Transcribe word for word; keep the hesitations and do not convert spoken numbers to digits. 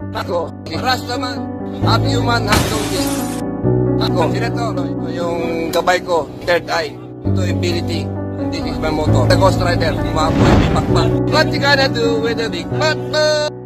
Ako, Rastaman, happy human, hot notice. Ako, sineto, ito yung gabay ko, third eye, ito ability. And this is my motto. The Ghost Rider, mga boy, may pakpak. What you gonna do with a big pakpak?